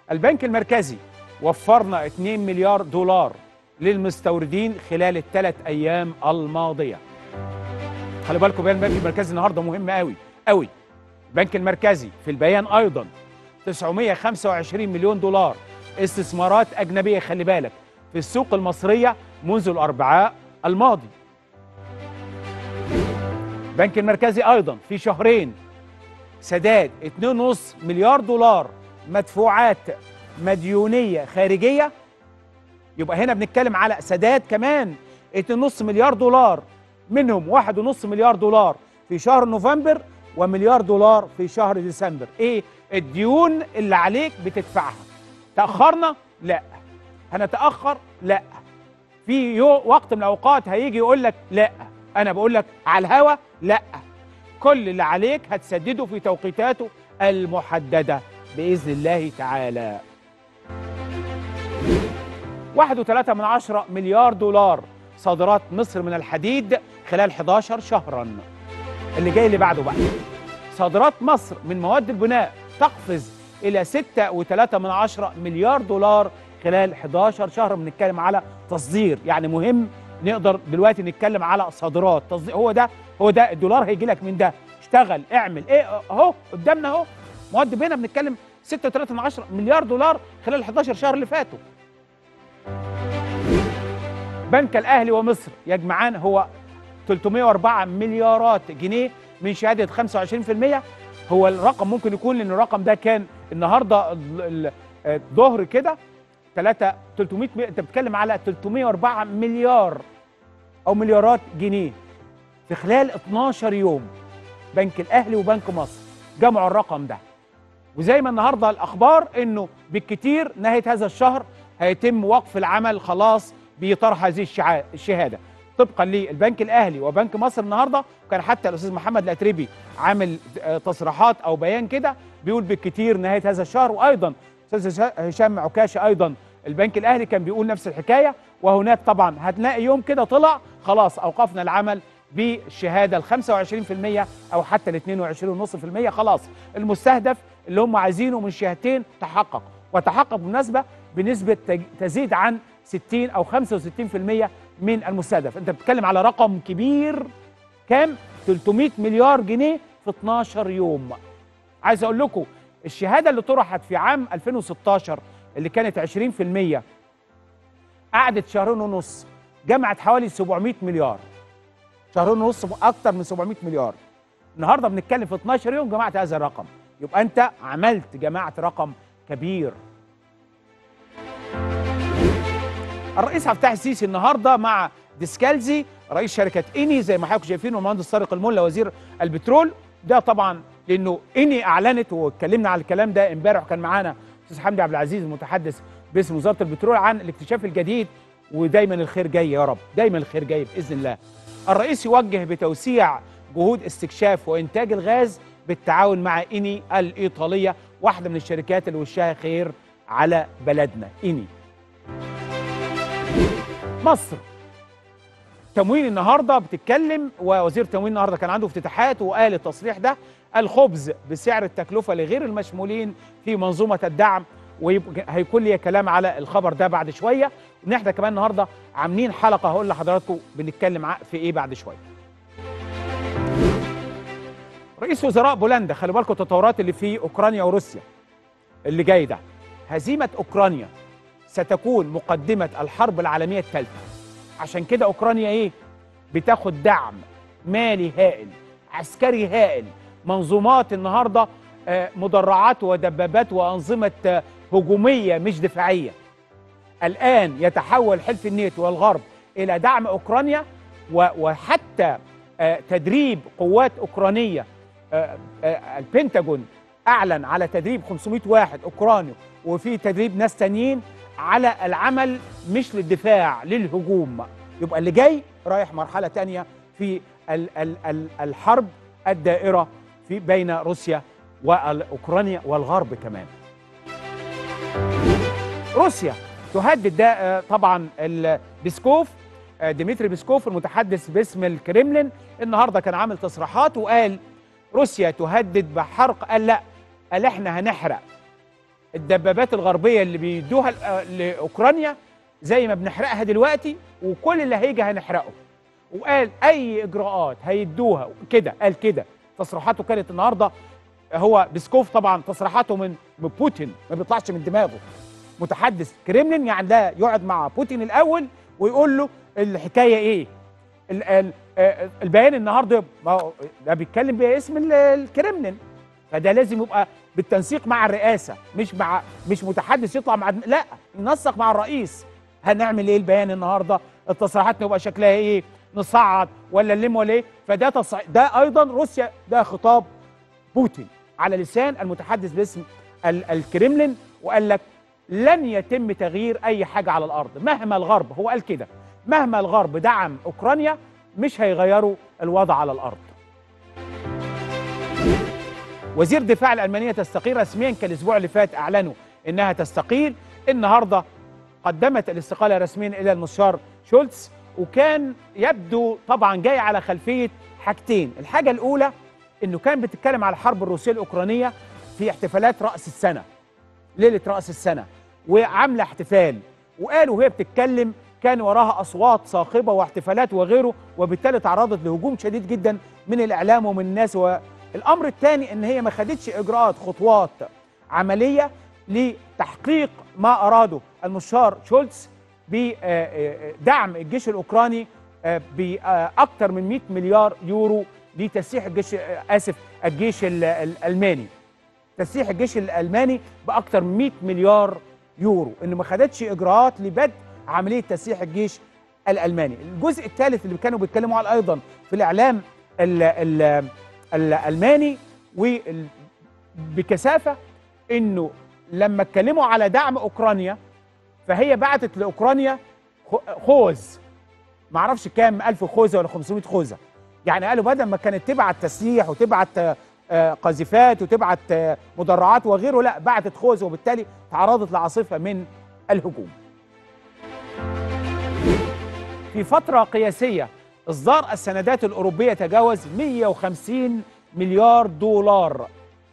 البنك المركزي وفرنا 2 مليار دولار للمستوردين خلال ال3 أيام الماضية. خلي بالكم بيان البنك المركزي النهارده مهم قوي قوي. البنك المركزي في البيان أيضا 925 مليون دولار استثمارات أجنبية، خلي بالك، في السوق المصرية منذ الأربعاء الماضي. البنك المركزي أيضا في شهرين سداد 2.5 مليار دولار مدفوعات مديونية خارجية. يبقى هنا بنتكلم على سداد كمان 2.5 مليار دولار، منهم 1.5 مليار دولار في شهر نوفمبر ومليار دولار في شهر ديسمبر. ايه الديون اللي عليك بتدفعها؟ تأخرنا؟ لا. هنتأخر؟ لا. في وقت من الأوقات هيجي يقول لك لا. أنا بقول لك على الهوا لا. كل اللي عليك هتسدده في توقيتاته المحددة بإذن الله تعالى. 1.3 مليار دولار صادرات مصر من الحديد خلال 11 شهرا. اللي جاي اللي بعده بقى، صادرات مصر من مواد البناء تقفز إلى 6.3 مليار دولار خلال 11 شهر. بنتكلم على تصدير، يعني مهم نقدر دلوقتي نتكلم على صادرات تصدير. هو ده الدولار هيجي لك من ده. اشتغل اعمل ايه اهو قدامنا اهو. مواد بناء بنتكلم 6.3 مليار دولار خلال 11 شهر اللي فاتوا. بنك الأهلي ومصر يجمعان هو 304 مليارات جنيه من شهادة 25%. هو الرقم ممكن يكون لأن الرقم ده كان النهارده الظهر كده 300. انت بتتكلم على 304 مليار أو مليارات جنيه في خلال 12 يوم. بنك الأهلي وبنك مصر جمعوا الرقم ده. وزي ما النهارده الأخبار إنه بالكتير نهاية هذا الشهر هيتم وقف العمل خلاص بطرح هذه الشهاده طبقا للبنك الاهلي وبنك مصر النهارده. وكان حتى الاستاذ محمد الاتربي عامل تصريحات او بيان كده بيقول بالكتير نهايه هذا الشهر. وايضا استاذ هشام عكاشه ايضا البنك الاهلي كان بيقول نفس الحكايه. وهناك طبعا هتلاقي يوم كده طلع خلاص اوقفنا العمل بالشهاده ال 25% او حتى ال 22.5%. خلاص المستهدف اللي هم عايزينه من شهادتين تحقق، وتحقق بالمناسبه بنسبه تزيد عن 60 أو 65% من المستهدف. أنت بتتكلم على رقم كبير. كام؟ 300 مليار جنيه في 12 يوم. عايز أقول لكم الشهادة اللي طرحت في عام 2016 اللي كانت 20% قعدت شهرين ونص، جمعت حوالي 700 مليار. شهرين ونص أكتر من 700 مليار. النهاردة بنتكلم في 12 يوم جمعت هذا الرقم. يبقى أنت جمعت رقم كبير. الرئيس عبد الفتاح السيسي النهارده مع ديسكالزي رئيس شركه اني زي ما حضراتكم شايفين، والمهندس طارق الملا وزير البترول. ده طبعا لانه اني اعلنت واتكلمنا على الكلام ده امبارح، وكان معانا استاذ حمدي عبد العزيز المتحدث باسم وزاره البترول عن الاكتشاف الجديد. ودايما الخير جاي يا رب، دايما الخير جاي باذن الله. الرئيس يوجه بتوسيع جهود استكشاف وانتاج الغاز بالتعاون مع اني الايطاليه، واحده من الشركات اللي وشها خير على بلدنا اني. مصر تموين النهارده بتتكلم، ووزير التموين النهارده كان عنده افتتاحات وقال التصريح ده: الخبز بسعر التكلفه لغير المشمولين في منظومه الدعم. وهيكون لي كلام على الخبر ده بعد شويه. ان احنا كمان النهارده عاملين حلقه هقول لحضراتكم بنتكلم في ايه بعد شويه. رئيس وزراء بولندا، خلي بالكم التطورات اللي في اوكرانيا وروسيا اللي جاي ده. هزيمه اوكرانيا ستكون مقدمة الحرب العالمية الثالثة. عشان كده أوكرانيا إيه؟ بتاخد دعم مالي هائل، عسكري هائل، منظومات النهاردة مدرعات ودبابات وأنظمة هجومية مش دفاعية. الآن يتحول حلف الناتو والغرب إلى دعم أوكرانيا، وحتى تدريب قوات أوكرانية. البنتاجون أعلن على تدريب 500 واحد أوكراني، وفي تدريب ناس تانيين على العمل مش للدفاع، للهجوم. يبقى اللي جاي رايح مرحلة تانية في الحرب الدائرة بين روسيا وأوكرانيا والغرب كمان. روسيا تهدد، ده طبعا بيسكوف ديمتري بيسكوف المتحدث باسم الكريملين النهارده كان عامل تصريحات وقال روسيا تهدد بحرق. قال لا، قال احنا هنحرق الدبابات الغربيه اللي بيدوها لاوكرانيا زي ما بنحرقها دلوقتي، وكل اللي هيجي هنحرقه. وقال اي اجراءات هيدوها كده، قال كده. تصريحاته كانت النهارده، هو بيسكوف طبعا تصريحاته من بوتين، ما بيطلعش من دماغه. متحدث كريملين يعني ده يقعد مع بوتين الاول ويقول له الحكايه ايه. البيان النهارده ده بيتكلم باسم الكريملين، فده لازم يبقى بالتنسيق مع الرئاسه، مش متحدث يطلع مع لا، ننسق مع الرئيس. هنعمل ايه البيان النهارده؟ التصريحات يبقى شكلها ايه؟ نصعد ولا نلم ولا ايه؟ فده ده ايضا روسيا، ده خطاب بوتين على لسان المتحدث باسم الكريملين، وقال لك لن يتم تغيير اي حاجه على الارض مهما الغرب، هو قال كده، مهما الغرب دعم اوكرانيا مش هيغيروا الوضع على الارض. وزير دفاع الألمانية تستقيل رسميا، كالاسبوع اللي فات اعلنوا انها تستقيل. النهارده قدمت الاستقاله رسميا الى المستشار شولتز، وكان يبدو طبعا جاي على خلفيه حاجتين. الحاجه الاولى انه كان بتتكلم على الحرب الروسيه الاوكرانيه في احتفالات راس السنه، ليله راس السنه، وعامله احتفال، وقالوا وهي بتتكلم كان وراها اصوات صاخبه واحتفالات وغيره، وبالتالي تعرضت لهجوم شديد جدا من الاعلام ومن الناس. والامر الثاني ان هي ما خدتش اجراءات، خطوات عمليه لتحقيق ما اراده المستشار شولتز بدعم الجيش الاوكراني باكثر من 100 مليار يورو لتسليح الجيش الالماني. تسليح الجيش الالماني باكثر من 100 مليار يورو، انه ما خدتش اجراءات لبدء عمليه تسليح الجيش الالماني. الجزء الثالث اللي كانوا بيتكلموا عليه ايضا في الاعلام الالماني وبكثافه، انه لما اتكلموا على دعم اوكرانيا فهي بعتت لاوكرانيا خوذ، ما اعرفش كام 1000 خوذه ولا 500 خوذه. يعني قالوا بدل ما كانت تبعت تسليح وتبعت قاذفات وتبعت مدرعات وغيره، لا، بعتت خوذه، وبالتالي تعرضت لعاصفه من الهجوم. في فتره قياسيه اصدار السندات الاوروبيه تجاوز 150 مليار دولار.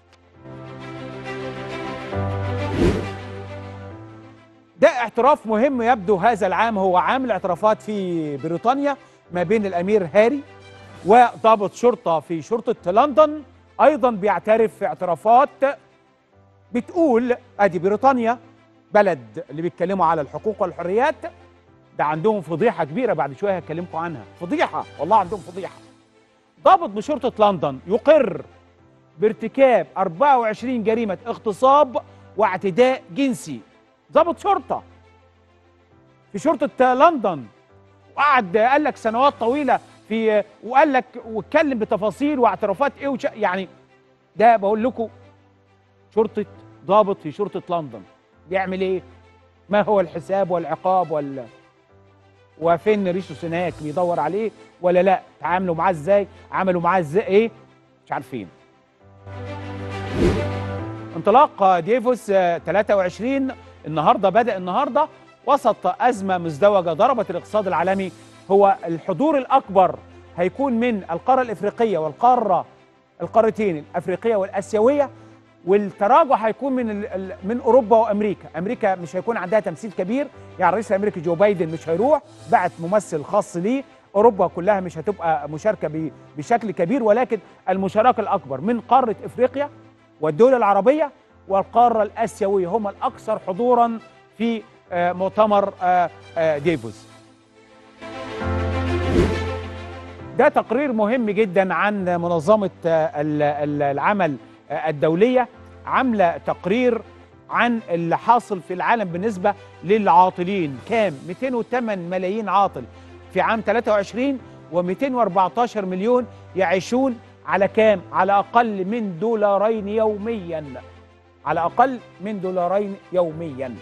ده اعتراف مهم يبدو هذا العام، هو عام الاعترافات في بريطانيا ما بين الامير هاري وضابط شرطه في شرطه لندن، ايضا بيعترف في اعترافات بتقول ادي بريطانيا بلد اللي بيتكلموا على الحقوق والحريات، ده عندهم فضيحه كبيره بعد شويه هكلمكم عنها، فضيحه والله عندهم فضيحه. ضابط بشرطه لندن يقر بارتكاب 24 جريمه اغتصاب واعتداء جنسي. ضابط شرطه في شرطه لندن، وقعد قال لك سنوات طويله في، وقال لك واتكلم بتفاصيل واعترافات ايه يعني ده بقول لكم شرطه، ضابط في شرطه لندن بيعمل ايه؟ ما هو الحساب والعقاب وفين ريشو سوناك بيدور عليه ولا لا؟ تعاملوا معاه ازاي؟ عملوا معاه ازاي؟ ايه؟ مش عارفين. انطلاق ديفوس 23 النهارده، بدأ النهارده وسط أزمة مزدوجة ضربت الاقتصاد العالمي. هو الحضور الأكبر هيكون من القارة الإفريقية القارتين الأفريقية والآسيوية، والتراجع هيكون من أوروبا وأمريكا. أمريكا مش هيكون عندها تمثيل كبير، يعني الرئيس الأمريكي جو بايدن مش هيروح، بعت ممثل خاص ليه. أوروبا كلها مش هتبقى مشاركة بشكل كبير، ولكن المشاركة الأكبر من قارة إفريقيا والدول العربية والقارة الآسيوية هم الأكثر حضورا في مؤتمر ديفوس. ده تقرير مهم جدا عن منظمة العمل الدولية، عاملة تقرير عن اللي حاصل في العالم بالنسبة للعاطلين. كام؟ 208 ملايين عاطل في عام 23 و214 مليون يعيشون على كام؟ على أقل من $2 يوميا، على أقل من $2 يوميا.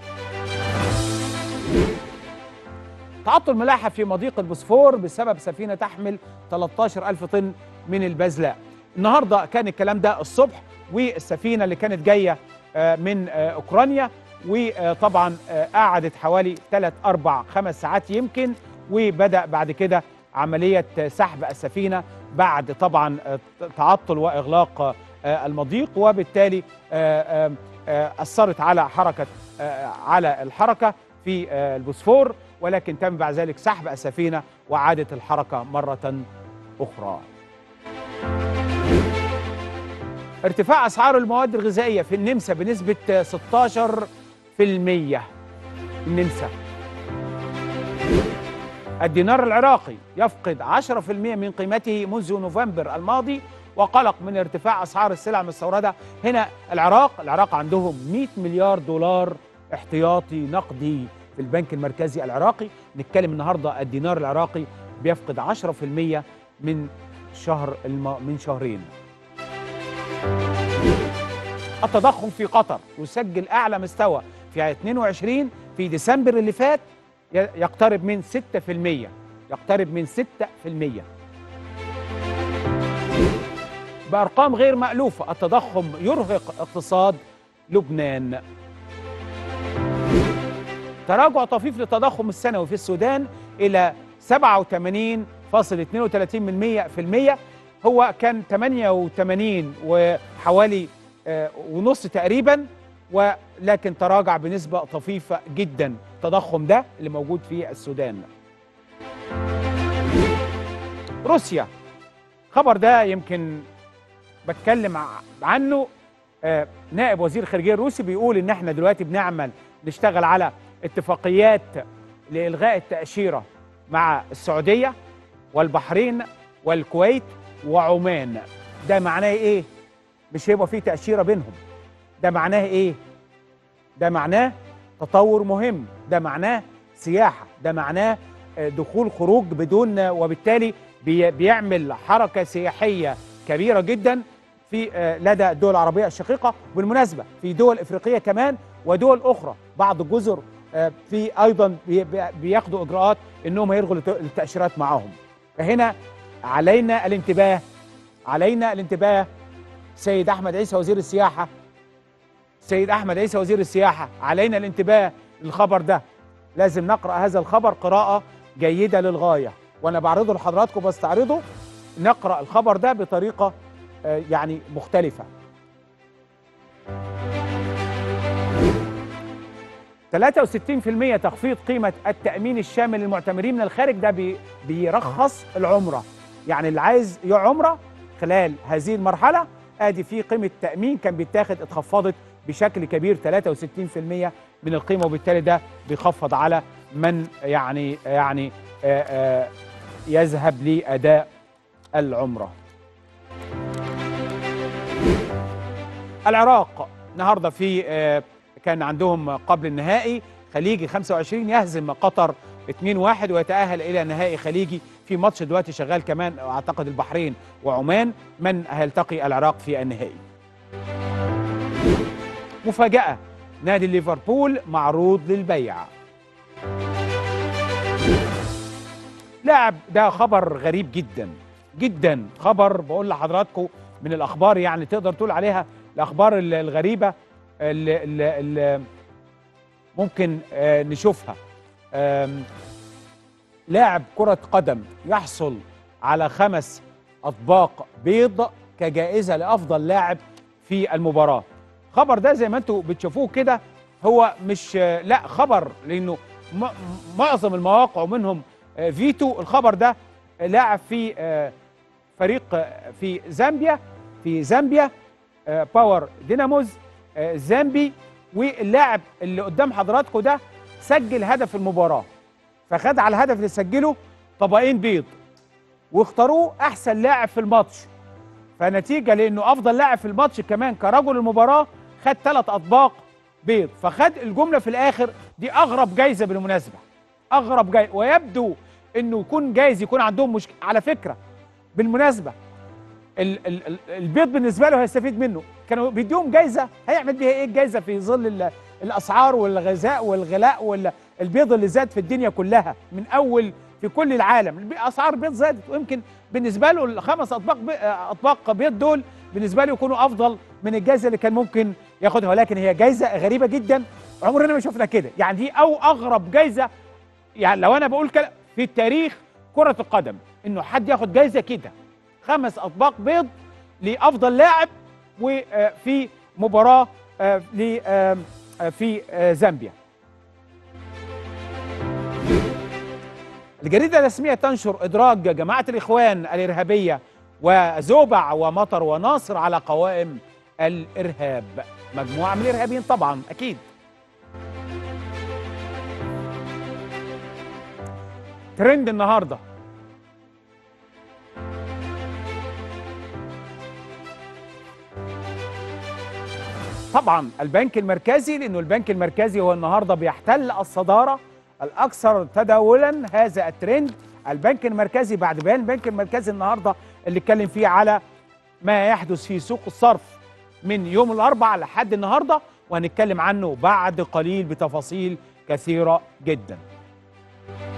تعطل ملاحة في مضيق البوسفور بسبب سفينة تحمل 13,000 طن من البزلاء. النهاردة كان الكلام ده الصبح، والسفينة اللي كانت جاية من أوكرانيا، وطبعا قعدت حوالي 3 4 5 ساعات يمكن، وبدأ بعد كده عملية سحب السفينة بعد طبعا تعطل وإغلاق المضيق، وبالتالي أثرت على على الحركة في البوسفور، ولكن تم بعد ذلك سحب السفينة وعادت الحركة مرة أخرى. ارتفاع أسعار المواد الغذائية في النمسا بنسبة 16%. النمسا. الدينار العراقي يفقد 10% من قيمته منذ نوفمبر الماضي، وقلق من ارتفاع أسعار السلع المستوردة. هنا العراق عندهم 100 مليار دولار احتياطي نقدي في البنك المركزي العراقي. نتكلم النهارده الدينار العراقي بيفقد 10% من شهرين. التضخم في قطر يسجل أعلى مستوى في 22 في ديسمبر اللي فات، يقترب من 6%. يقترب من 6%. بأرقام غير مألوفة التضخم يرهق اقتصاد لبنان. تراجع طفيف للتضخم السنوي في السودان إلى 87.32%. هو كان 88 وحوالي ونص تقريبا، ولكن تراجع بنسبة طفيفة جدا التضخم ده اللي موجود في السودان. روسيا، خبر ده يمكن بتكلم عنه. نائب وزير الخارجية الروسي بيقول ان احنا دلوقتي نشتغل على اتفاقيات لإلغاء التأشيرة مع السعودية والبحرين والكويت وعمان. ده معناه ايه؟ مش هيبقى فيه تأشيرة بينهم. ده معناه ايه؟ ده معناه تطور مهم، ده معناه سياحة، ده معناه دخول خروج بدون، وبالتالي بيعمل حركة سياحية كبيرة جدا في لدى الدول العربية الشقيقة. بالمناسبة في دول إفريقية كمان ودول أخرى، بعض الجزر في أيضا بياخدوا إجراءات إنهم يلغوا التأشيرات معهم. فهنا علينا الانتباه. سيد أحمد عيسى وزير السياحة، علينا الانتباه للخبر ده. لازم نقرأ هذا الخبر قراءة جيدة للغاية، وأنا بعرضه لحضراتكم بستعرضه. نقرأ الخبر ده بطريقة يعني مختلفة. 63% تخفيض قيمة التأمين الشامل للمعتمرين من الخارج. ده بيرخص العمرة، يعني اللي عايز عمرة خلال هذه المرحلة ادي في قيمة تأمين كان بيتاخد اتخفضت بشكل كبير 63% من القيمة، وبالتالي ده بيخفض على من يعني يذهب لأداء العمرة. العراق النهارده في كان عندهم قبل النهائي خليجي 25 يهزم قطر 2-1 ويتأهل إلى نهائي خليجي. في ماتش دلوقتي شغال كمان أعتقد البحرين وعمان من هيلتقي العراق في النهائي. مفاجأة، نادي ليفربول معروض للبيع. لاعب، ده خبر غريب جدا جدا، خبر بقول لحضراتكم من الأخبار يعني تقدر تقول عليها الأخبار الغريبة اللي ممكن نشوفها. لاعب كرة قدم يحصل على 5 أطباق بيض كجائزة لأفضل لاعب في المباراة. خبر ده زي ما انتم بتشوفوه كده هو مش لا خبر، لأنه معظم المواقع ومنهم فيتو. الخبر ده لاعب في فريق في زامبيا باور ديناموز زامبي، واللاعب اللي قدام حضراتكم ده سجل هدف المباراة، فخد على الهدف اللي سجله طبقين بيض واختاروه احسن لاعب في الماتش. فنتيجة لانه افضل لاعب في الماتش كمان كرجل المباراة خد 3 أطباق بيض، فخد الجملة في الاخر. دي اغرب جايزة بالمناسبة، اغرب جايزة، ويبدو انه يكون جايز يكون عندهم مشكلة على فكرة. بالمناسبة البيض بالنسبة له هيستفيد منه، كانوا بيديهم جايزة هيعمل بيها ايه الجايزة في ظل الاسعار والغذاء والغلاء والبيض اللي زاد في الدنيا كلها من اول في كل العالم. اسعار البيض زادت، ويمكن بالنسبة له ال5 أطباق بيض دول بالنسبة له يكونوا افضل من الجايزة اللي كان ممكن ياخدها، ولكن هي جايزة غريبة جدا عمرنا ما شفنا كده. يعني دي او اغرب جايزة، يعني لو انا بقول كده في التاريخ كرة القدم انه حد ياخد جايزة كده 5 أطباق بيض لأفضل لاعب وفي مباراه في زامبيا. الجريدة الرسمية تنشر إدراج جماعة الإخوان الإرهابية وزوبع ومطر وناصر على قوائم الإرهاب، مجموعة من الإرهابيين طبعا أكيد. ترند النهارده، طبعا البنك المركزي، لأنه البنك المركزي هو النهارده بيحتل الصدارة الأكثر تداولا. هذا الترند البنك المركزي، بعد بيان البنك المركزي النهارده اللي اتكلم فيه على ما يحدث في سوق الصرف من يوم الأربعاء لحد النهارده، وهنتكلم عنه بعد قليل بتفاصيل كثيرة جدا.